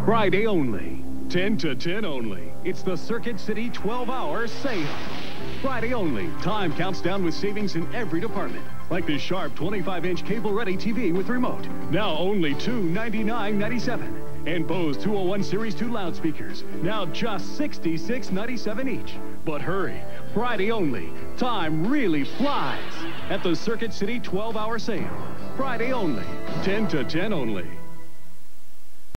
Friday only. 10 to 10 only. It's the Circuit City 12-hour sale. Friday only. Time counts down with savings in every department. Like this Sharp 25-inch cable-ready TV with remote. Now only $299.97. And Bose 201 Series 2 loudspeakers. Now just $66.97 each. But hurry. Friday only. Time really flies. At the Circuit City 12-hour sale. Friday only. 10 to 10 only.